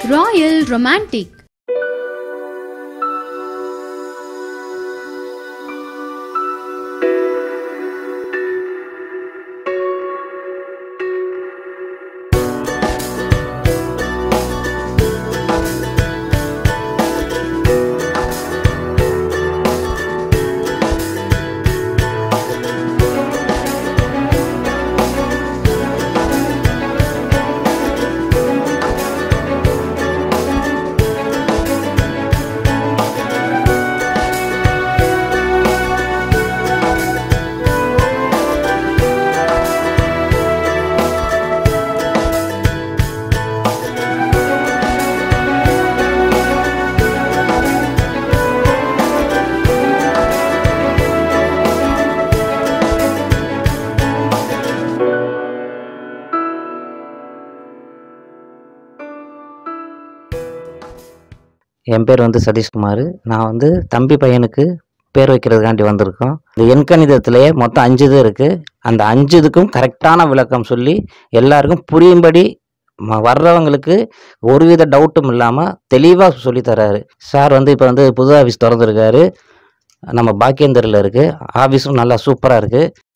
Royal Romantic. என் பேர் சதீஷ் குமார். நான் தம்பி பையனுக்கு பேர் வைக்கிறதுக்காண்டி வந்திருக்கோம். இந்த எண்கணிதத்திலேயே மொத்தம் 5 இது இருக்குது. அந்த 5 இதுக்கும் கரெக்டான விளக்கம் சொல்லி எல்லாருக்கும் புரியும்படி வர்றவங்களுக்கு ஒருவித டவுட்டும் இல்லாமல் தெளிவாக சொல்லித்தராரு சார். இப்போ புது ஆஃபீஸ் திறந்துருக்காரு. நம்ம பாக்கியந்தரில் இருக்குது. ஆஃபீஸும் நல்லா சூப்பராக இருக்குது.